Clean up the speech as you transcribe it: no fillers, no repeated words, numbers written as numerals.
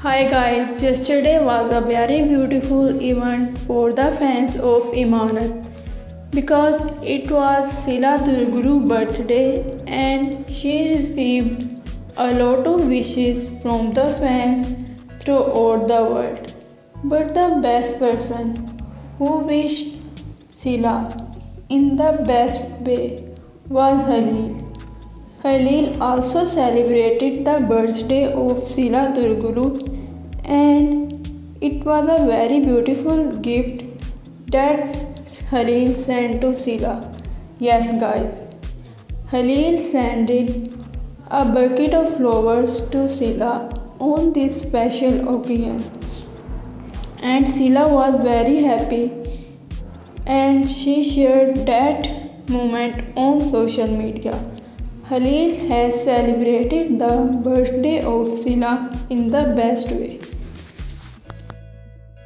Hi guys, yesterday was a very beautiful event for the fans of Imanat because it was Sila Durguru's birthday and she received a lot of wishes from the fans throughout the world. But the best person who wished Sila in the best way was Halil. Halil also celebrated the birthday of Sila Durguru and it was a very beautiful gift that Halil sent to Sila. Yes guys, Halil sent a bucket of flowers to Sila on this special occasion and Sila was very happy and she shared that moment on social media. Halil has celebrated the birthday of Sila in the best way.